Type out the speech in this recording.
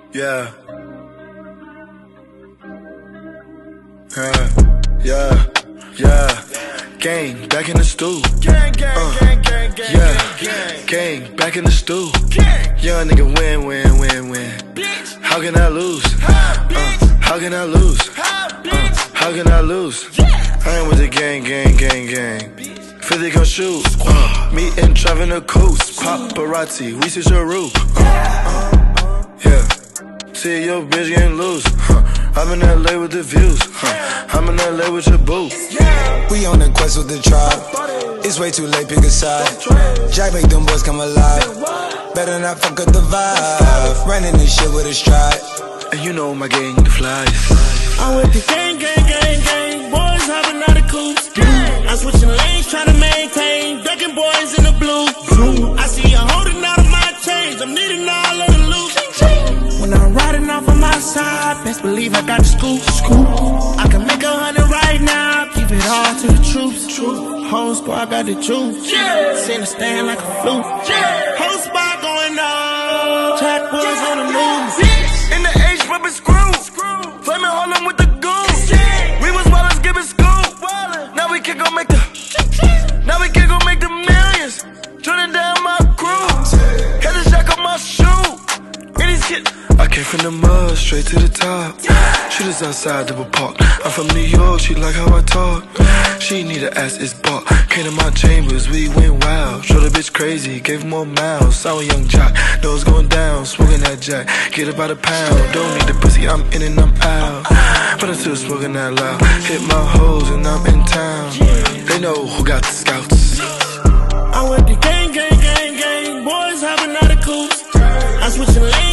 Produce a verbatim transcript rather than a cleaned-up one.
Yeah. Yeah, yeah, yeah. Gang, back in the stool. Gang, gang, uh, gang, gang, gang, yeah. gang, gang, back in the stool. gang. Young nigga win, win, win, win. Bitch, How can I lose? ha, bitch, Uh, how can I lose? ha, bitch. How can I lose? Yeah. I ain't with the gang, gang, gang, gang. fifty gon' shoot. Uh, me and Trav in the coast. Paparazzi, we see your roof. Uh, uh, yeah. See your bitch getting loose. Huh. I'm in L A with the views. Huh. I'm in L A with your boo. We on the quest with the tribe. It's way too late, pick a side. Jack make them boys come alive. Better not fuck up the vibe. Running this shit with a stride. And you know my gang, the flies. I'm with the gang, gang, gang, gang. Boys hopping out of coops. I'm switching lanes, trying to maintain. Ducking boys in the blue. I see you holding out of my chains. I'm needing all of the loot. When I'm riding off on my side, best believe I got the scoop. I can make a hundred right now. Keep it all to the troops. Whole squad got the juice. Send a stand like a flute. Whole spot going on. Jack Woods on the news. In the H, rubbing screw. Flaming Harlem with the goose. We was wild, let's give it school. Now we can go make the. Now we can go make the millions. Turning down my crew. Had the jack on my shoe. And these kids. I came from the mud, straight to the top. Shooters outside double park. I'm from New York, she like how I talk. She need a ass, it's bought. Came to my chambers, we went wild. Showed the bitch crazy, gave more miles. I was young jock, nose going down, smoking that jack. Get about a pound, don't need the pussy, I'm in and I'm out. But I'm still smoking that loud. Hit my hoes and I'm in town. They know who got the scouts. I'm with the gang, gang, gang, gang. Boys hopping out of coops. I'm switching lanes.